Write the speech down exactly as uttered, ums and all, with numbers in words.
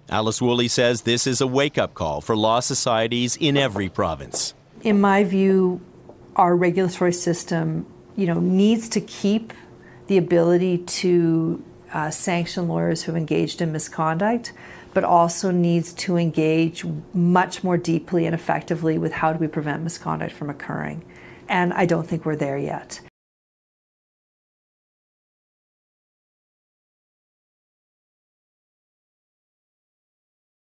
Alice Woolley says this is a wake-up call for law societies in every province. In my view, our regulatory system, you know, needs to keep the ability to uh, sanction lawyers who have engaged in misconduct, but also needs to engage much more deeply and effectively with how do we prevent misconduct from occurring. And I don't think we're there yet.